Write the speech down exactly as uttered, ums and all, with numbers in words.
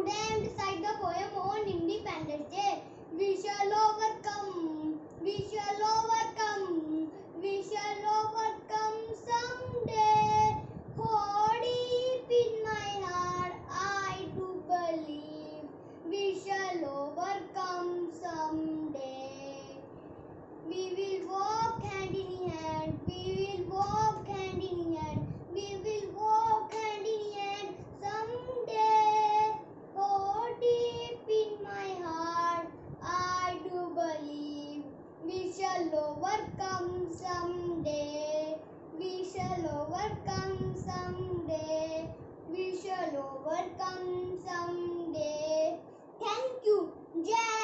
them recite the poem on Independence Day. We shall overcome, we shall overcome, we shall overcome someday. For deep in my heart I do believe we shall overcome someday. We will walk hand in hand, we will walk hand in hand, we will walk hand in hand someday. Oh, deep in my heart I do believe we shall overcome someday. We shall overcome someday. We shall overcome someday. Thank you. Jai